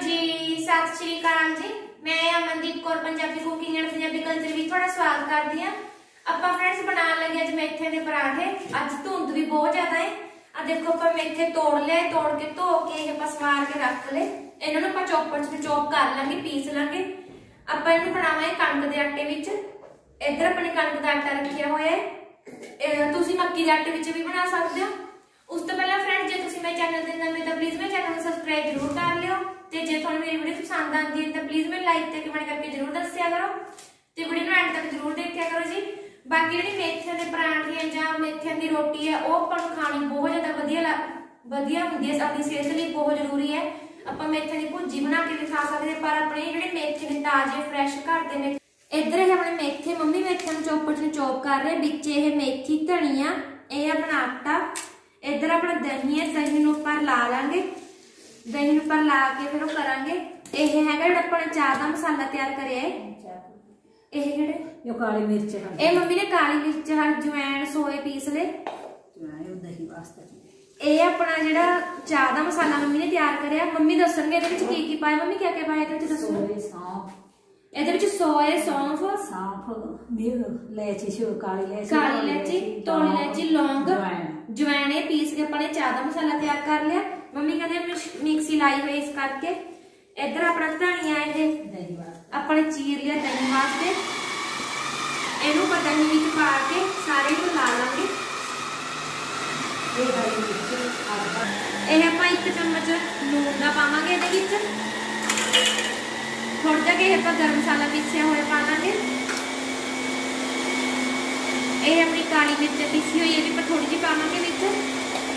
जी, सत श्री अकाल जी। मैं Amandeep Kaur Punjabi cooking and Punjabi culture भी थोड़ा स्वागत करती हाँ। ਆਪਾਂ फ्रेंड्स बनाने लगे अज मेथे के पराठे। अज धुंध भी बहुत ज्यादा है। आ देखो आप मेथे तोड़ लिया, तोड़ के धो के सवार के रख ले। इन्होंने चॉपर च चॉप कर लेंगे, पीस लेंगे। आप बनावे कणक के आटे विच। इधर अपने कणक का आटा रखा हुआ है, तुसी मक्की के आटे विच भी बना सकते हो। उस तो पहले फ्रेंड्स जो तुसी मेरे चैनल ते नवे तो प्लीज मेरे चैनल को सब्सक्राइब जरूर कर लियो ते जे तुहानू मेरी वीडियो पसंद आती है तो प्लीज मेरे लाइक ते कमेंट करके जरूर दस्सिया करो ते वीडियो नूं एंड तक जरूर देखिया करो जी। बाकी जिहड़ी मेथियां दे पराठे है जां मेथियां दी रोटी है वो अपन खानी बहुत ज्यादा वधिया हुंदी है, अपनी सेहत लई बहुत जरूरी है। आपां मेथियां दी भुर्जी बना के भी खा सकदे, पर अपने जिहड़े मेथे ने ताजे फ्रैश घर दे ने। इधर है अपने मेथे, मम्मी मेथियां नूं चॉपर च चॉप कर रहे। विच ये मेथी, धनिया, ये अपना आटा, इधर अपना दही है, दही नूं उपर ला लांगे। दही नूं उपर ला के फिर करांगे। यह हैगा जिहड़ा अपना चाह दा मसाला तैयार करिया है। जो काली मिर्च है, ये मम्मी ने काली मिर्च, अजवैन, सोए पीस ले। दही वास्ते ये अपना जिहड़ा चाह दा मसाला मम्मी ने तैयार करिया। मम्मी दसणगे इहदे विच की पाया। मम्मी क्या क्या पाया इहदे विच दसो। इहदे विच सोए, सौंफ, इलायची, काली इलायची, तौली इलायची, लौंग, जवैन पीस के अपने चाह दा मसाला तैयार कर लिया। मम्मी कहते मिक्सी लाई हुई इस करके। इधर अपना धनिया अपने चीर लिया दही वास्ते। इनू दही विच पा के सारे को ला लांगे। यह आप 1 चम्मच लूण का पावांगे इहदे विच। थोड़ा जिहा आप गरम मसाला पीसिया हुआ पा लांगे। यह अपनी काली मिर्च पीसी हुई है भी थोड़ी जी पावांगे विच।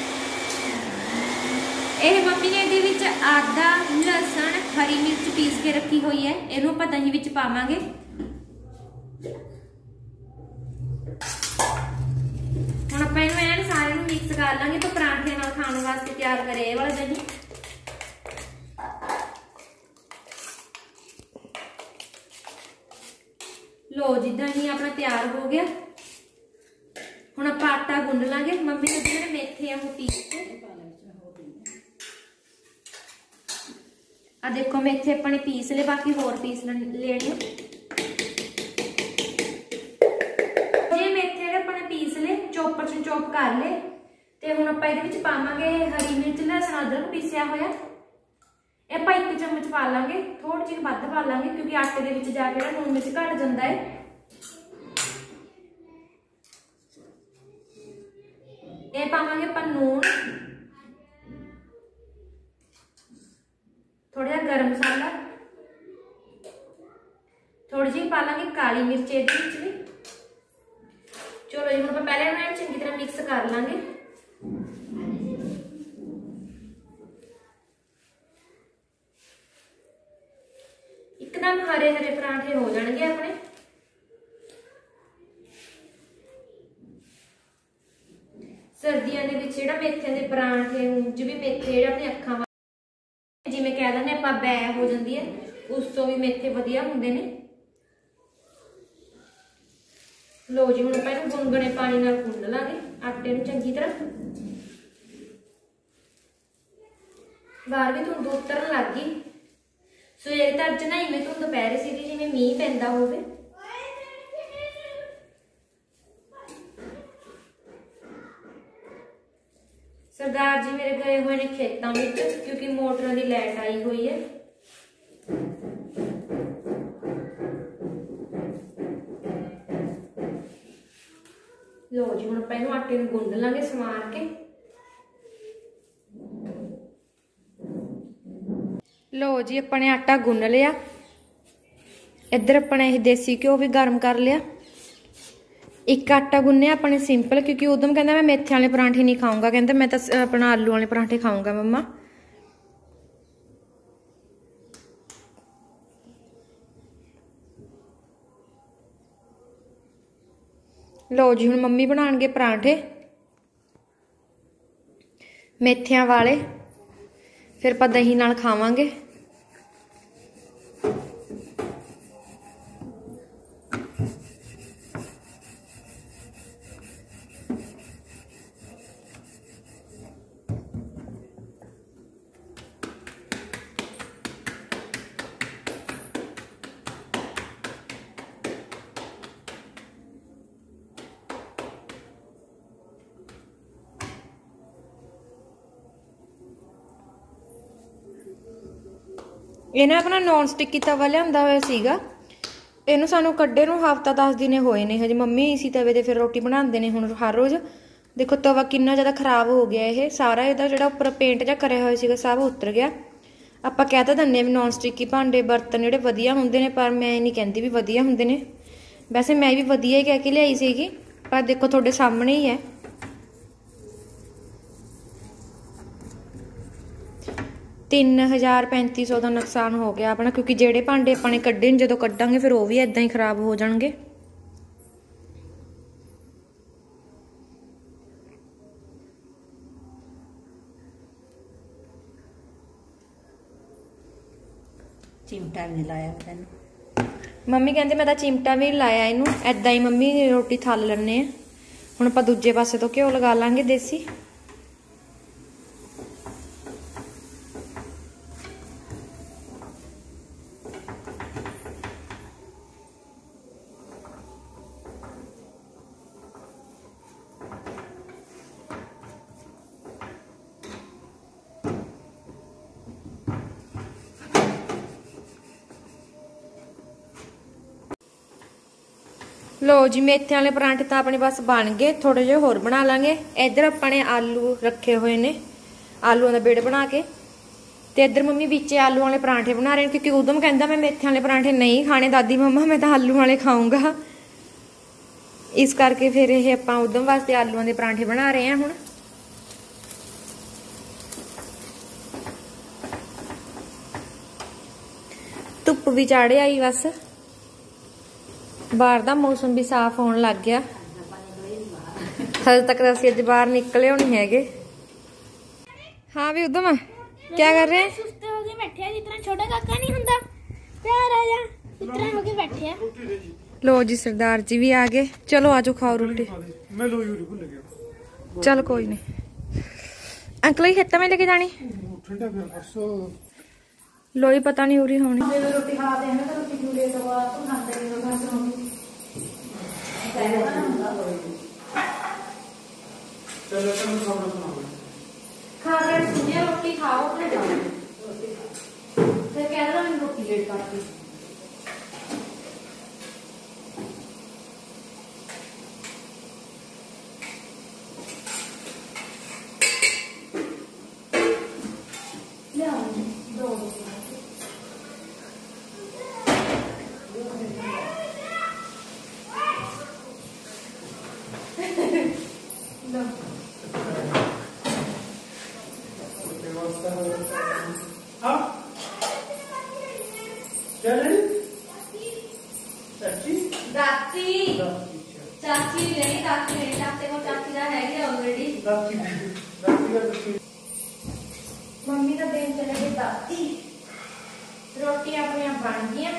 यह मम्मी ने इहदे विच आदा, लहसुन, हरी मिर्च पीस के रखी हुई है। इहनू आपां दही विच पावांगे। हुण आपां इहनू ऐन सारे नूं मिक्स कर लांगे तो पराठे नाल खाण वास्ते तैयार करे ये वाला दही। लो जी, दही अपना तैयार हो गया। हुण आपां आटा गुंद लांगे। मम्मी ने जिहड़े मेथे आ वो पीस के आ देखो मेथे अपने पीस ले, बाकी होर पीस लेने। ये मेथे अपने पीस ले, चॉपर से चॉप कर ले ते हुण आपां इहदे विच पावांगे हरी मिर्च, लहसुन, अदरक पीसिया होया। ये आपां 1 चम्मच पा लांगे, थोड़ी जी वध पा लांगे क्योंकि आटे दे विच जाके लूण मिर्च घट जांदा है। ये पावांगे आपां लूण, थोड़ा जिहा गरम मसाला, थोड़ी जी पा लांगे काली मिर्च इहदे विच भी। चलो जी, हुण पहले इन्हूं चंगी तरह मिक्स कर लांगे। एकदम हरे हरे पराठे हो जाएंगे अपने। सर्दियों के विच जिहड़ा मेथियां दे पराठे च भी मेथे जिहड़े अपनी अखां जिवें कह दें आपां बै हो जाती है, उस तो भी मेथे वधिया हुंदे ने। लो जी, हुण आपां इहनूं गुनगुने पानी नाल गुंद लांगे आटे नूं चंगी तरह। बाहर भी धुंध उतरन लग गई। सवेरे तां अज ना इवें धुंध पै रही सी जिवें मींह पैंदा होवे। सरदार जी मेरे गए हुए ने खेतों में क्योंकि मोटरां दी लाइट आई हुई है। लो जी, हुण आपां इहनूं आटे नूं गुंद लांगे सवार के। लो जी, अपने आटा गुन लिया। इधर अपने देसी घ्यो भी गर्म कर लिया। एक आटा गुन्निया अपने सिंपल, क्योंकि उदम कहता मैं मेथे वाले परांठे नहीं खाऊंगा, कहता मैं तो अपना आलू वाले परांठे खाऊंगा मम्मा। लो जी, हुण मम्मी बनाएंगे परांठे मेथियां वाले, फिर आपां दही नाल खावांगे। ਇਹ ਨਾ ਆਪਣਾ ਨੌਨ ਸਟਿੱਕੀ ਤਵਾ ਲਿਆਂਦਾ ਹੋਇਆ ਸੀਗਾ। ਇਹਨੂੰ ਸਾਨੂੰ ਕੱਢੇ ਨੂੰ ਹਫ਼ਤਾ 10 ਦਿਨ ਹੋਏ ਨੇ ਹਜੇ। ਮੰਮੀ ਇसी ਤਵੇ ਤੇ ਫਿਰ ਰੋਟੀ ਬਣਾਉਂਦੇ ਨੇ ਹੁਣ ਹਰ ਰੋਜ਼। ਦੇਖੋ ਤਵਾ ਕਿੰਨਾ ਜ਼ਿਆਦਾ ਖਰਾਬ ਹੋ ਗਿਆ। ਇਹ ਸਾਰਾ ਇਹਦਾ ਜਿਹੜਾ ਉੱਪਰ ਪੇਂਟ ਜਿਹਾ ਕਰਿਆ ਹੋਇਆ ਸੀਗਾ ਸਭ ਉਤਰ ਗਿਆ। ਆਪਾਂ ਕਹਿ ਤਾਂ ਦਿੰਦੇ ਵੀ ਨੌਨ ਸਟਿੱਕੀ ਭਾਂਡੇ ਬਰਤਨ ਜਿਹੜੇ ਵਧੀਆ ਹੁੰਦੇ ਨੇ, ਪਰ ਮੈਂ ਨਹੀਂ ਕਹਿੰਦੀ ਵੀ ਵਧੀਆ ਹੁੰਦੇ ਨੇ। ਵੈਸੇ ਮੈਂ ਵੀ ਵਧੀਆ ਹੀ ਕਹਿ ਕੇ ਲਿਆਈ ਸੀਗੀ, ਪਰ ਦੇਖੋ ਤੁਹਾਡੇ ਸਾਹਮਣੇ ਹੀ ਹੈ। 3000-3500 ਦਾ ਨੁਕਸਾਨ ਹੋ ਗਿਆ ਆਪਣਾ, ਕਿਉਂਕਿ ਜਿਹੜੇ ਭਾਂਡੇ ਆਪਾਂ ਨੇ ਕੱਢੇ ਨੇ ਜਦੋਂ ਕੱਢਾਂਗੇ ਫਿਰ ਉਹ ਵੀ ਏਦਾਂ ਹੀ ਖਰਾਬ ਹੋ ਜਾਣਗੇ। चिमटा भी लाया तेन ਮੰਮੀ ਕਹਿੰਦੇ ਮੈਂ ਤਾਂ ਚਿਮਟਾ ਵੀ ਲਾਇਆ ਇਹਨੂੰ। ਏਦਾਂ ਹੀ ਮੰਮੀ ਰੋਟੀ ਥੱਲ ਲੈਣੇ ਆ। ਹੁਣ ਆਪਾਂ ਦੂਜੇ ਪਾਸੇ ਤੋਂ ਘਿਓ ਲਗਾ ਲਾਂਗੇ ਦੇਸੀ। लो जी मेथे वाले परांठे तो अपने बस बन गए, थोड़े जे होर बना लांगे। इधर अपने आलू रखे हुए ने, आलूआं दा बिड़ बना के। ते इधर मम्मी बिच आलू वाले परांठे बना रहे हैं, क्योंकि उदम कहंदा मैं मेथे वाले परांठे नहीं खाने, दादी मम्मा मैं तो आलू वाले खाऊंगा। इस करके फिर ये आपां उदम वास्ते आलूआं दे परांठे बना रहे हैं। हुण धुप्प भी चढ़ आई, बस बाहर दा मौसम भी साफ होने लग गया। हजे तक असीं अज बाहर निकले नहीं हैगे। हाँ भी उदम क्या कर रहे हैं? सुस्ते हो के बैठे हैं, जितना छोटा काका नहीं हुंदा प्यार आ जा, इतना हो के बैठे हैं। लो जी सरदार जी भी आ गए। चलो आजो खाओ रोटी। मैं लो यूरी भूल गया। चल कोई नहीं। अंकल ही खेता में लेके जानी ठंडा फिर परसों लोई पता नहीं उरी होनी। रोटी खाते हैं तो रोटी क्यों लेट हुआ तो खाते हैं तो खाते हैं चलो चलो सब सुनाओ। खा रहे सुनिए रोटी खाओ फिर जाओ। फिर कह रहा मैं रोटी लेट करती। हाँ क्या ले चाची दाती चाची नहीं, दाती नहीं, चाचे को चाची का है ही ऑलरेडी। दाती दाती का तो मम्मी का दिन चले गए दाती। रोटी अपने आप बन गई।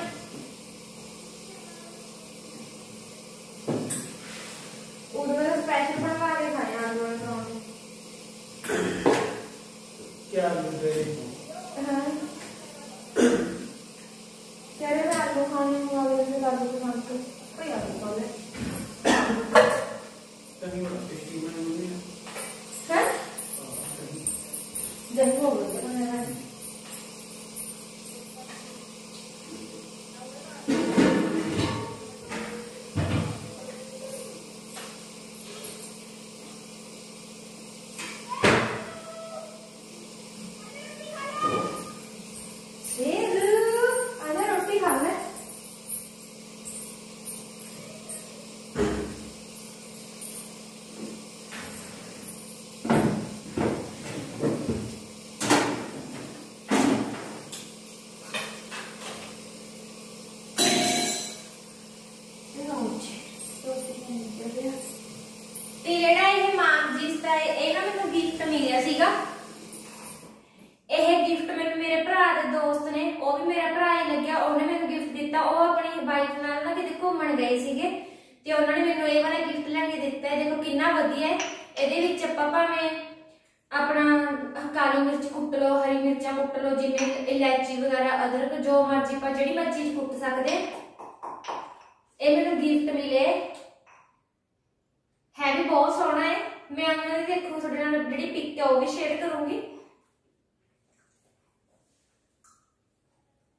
उधर स्पेशल बनवा के खाए आलू वाले परांठे। क्या बोल रहे हाँ कह रहे मैं आलू खाने वाले से आलू के साथ को कोई आलू खा ले। तभी बड़ा टेस्टी बना हुआ है। हैं जब वो बोलते हैं ਤੇ ਜਿਹੜਾ ਇਹ ਮਾਮ ਜੀ ਦਾ ਇਹ ਨਾ ਮੈਨੂੰ ਗਿਫਟ ਮਿਲਿਆ ਸੀਗਾ। ਇਹ ਗਿਫਟ ਮੈਨੂੰ ਮੇਰੇ ਭਰਾ ਦੇ ਦੋਸਤ ਨੇ, ਉਹ ਵੀ ਮੇਰਾ ਭਰਾ ਹੀ ਲੱਗਿਆ, ਉਹਨੇ ਮੈਨੂੰ ਗਿਫਟ ਦਿੱਤਾ। ਉਹ ਆਪਣੀ ਵਾਈਫ ਨਾਲ ਨਾ ਕਿਤੇ ਘੁੰਮਣ ਗਏ ਸੀਗੇ ਤੇ ਉਹਨਾਂ ਨੇ ਮੈਨੂੰ ਇਹ ਵਾਲਾ ਗਿਫਟ ਲਿਆ ਕੇ ਦਿੱਤਾ ਹੈ। ਦੇਖੋ ਕਿੰਨਾ ਵਧੀਆ ਹੈ। ਇਹਦੇ ਵਿੱਚ ਆਪਾਂ ਭਾਵੇਂ ਆਪਣਾ ਕਾਲੀ ਮਿਰਚ ਕੁੱਟ ਲਓ, ਹਰੀ ਮਿਰਚਾਂ ਕੁੱਟ ਲਓ, ਜਿਵੇਂ ਇਲਾਇਚੀ ਵਗੈਰਾ, ਅਦਰਕ, ਜੋ ਮਰਜ਼ੀ ਆਪਾਂ ਜਿਹੜੀ ਮਰਜ਼ੀ ਚੀਜ਼ ਕੁੱਟ ਸਕਦੇ। ਇਹ ਮੈਨੂੰ ਗਿਫਟ ਮਿਲੇ है भी बहुत सोहना है। मैं उन्होंने देखो थोड़े नाल जेडी पिक है वो भी शेयर करूंगी।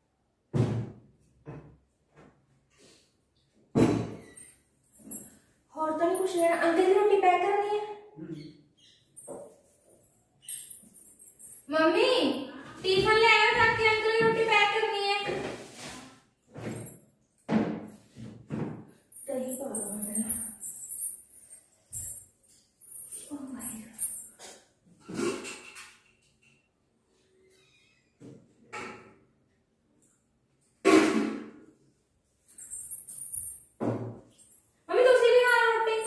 और तो नहीं कुछ लेना। अंकल की रोटी पैक करनी है। मम्मी टिफिन ले आयो, ताकि अंकल की रोटी पैक करनी है। दही पा लो मैंने। Oh my God. मम्मी दूसरी भी खा लो रोटी।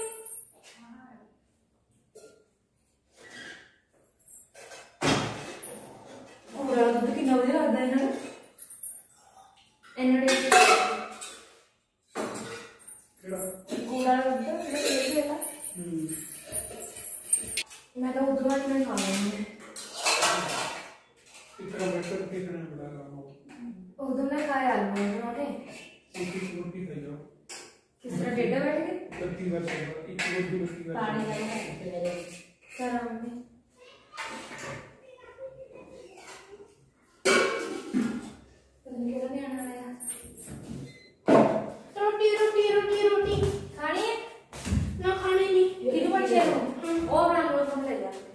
पूरा दूध कितना बढ़िया लगता है ना। एनर्जी पूरा दूध लेला। मैं तो उधर वाली में खा लूंगी। इतना बेटर कितना बड़ा काम हो। उधर में खाया आलू उन्होंने। रोटी खाई जाओ। किस तरह टेढ़े बैठ गए। बत्ती बार एक रोटी बत्ती बार पानी लाया सर हमने। रोटी रोटी रोटी रोटी खानी है ना? खानी नहीं। कितनी बड़ी शेर हो और बना लो तुम ले जाओ।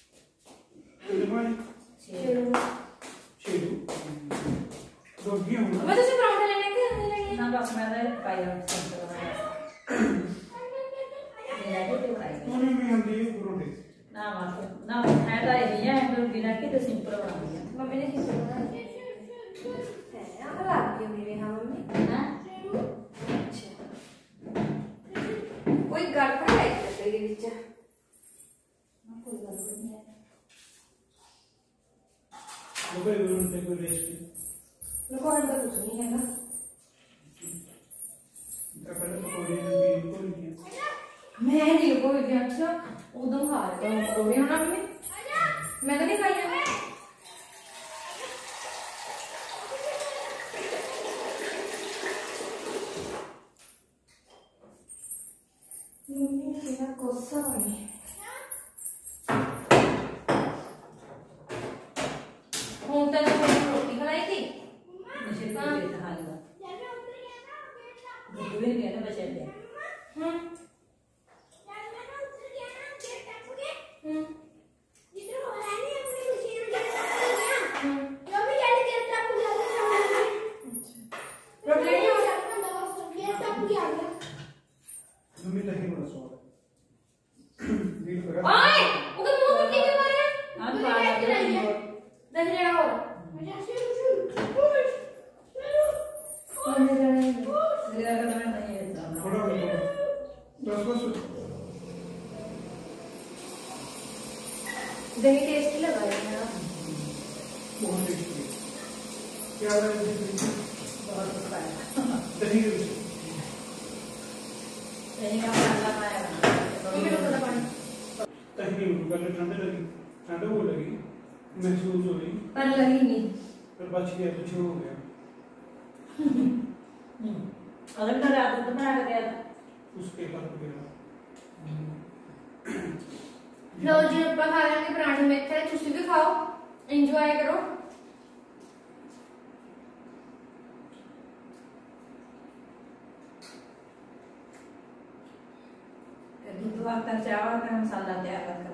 शेर शेरू रोटी हो। मैं तो सिर्फ पराठा लेने के नहीं लेंगे ना बस मैंने पाया उन्हें भी हम दिए रोटी ना मार ना है तो ये है तो बिना के तो सिंपल बना दिया। मम्मी ने किस तरह है यहाँ लाग गई मेरे। हाँ मम्मी ना अच्छा कोई गड़बड़ है तेरे बीच। कोई बात नहीं है। वो कोई रोटी को रेसिपी मेरे को अंदर कुछ नहीं है ना। इतना पहले तो कोई भी को नहीं मैं नहीं कोई भी। अच्छा उधर खा रहे हो भी होना मम्मी। मैं तो नहीं खाई है। मम्मी तेरा गुस्सा नहीं। हूं तक रोटी खलाई थी। मुझे तो ये था हाल दूध भी नहीं है बचे थे। मम्मी दही बड़ा स्वाद है। दिल करा ओए उधर मुंह में क्या कर रहा है? हम बाहर दही लेना हो। थोड़ा बस दही टेस्टी लगा रहा है ना। बहुत टेस्टी क्या है दही यही का मसाला पाया मम्मी को थोड़ा पानी दही पहले ठंडे लगी ठंडे हो लगी महसूस हो रही पर लगी नहीं। फिर बच गया कुछ हो गया। अगर मैं रात को बना के गया था उसके बाद गया लो जी ऊपर खा लेंगे पराठे में थे। तुसी भी खाओ एंजॉय करो। दूध वाला चावल का मसाला तैयार कर